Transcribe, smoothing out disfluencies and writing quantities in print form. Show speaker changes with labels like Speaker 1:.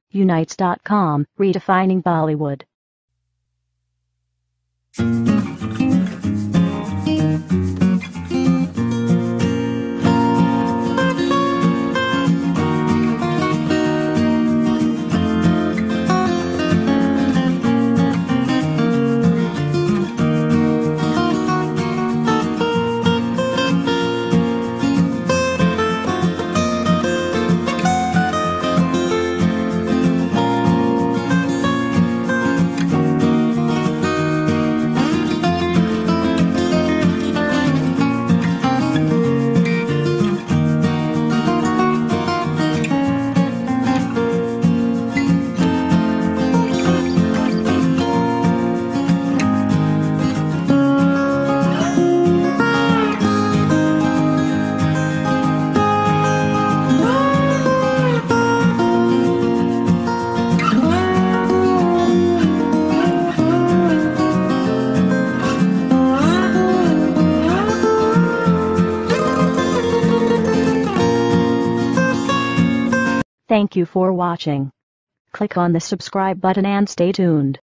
Speaker 1: Unites.com, redefining Bollywood. Thank you for watching. Click on the subscribe button and stay tuned.